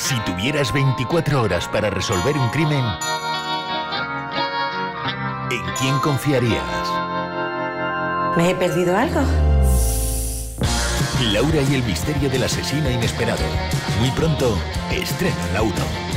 Si tuvieras 24 horas para resolver un crimen, ¿en quién confiarías? ¿Me he perdido algo? Laura y el misterio del asesino inesperado. Muy pronto, estrena la 1.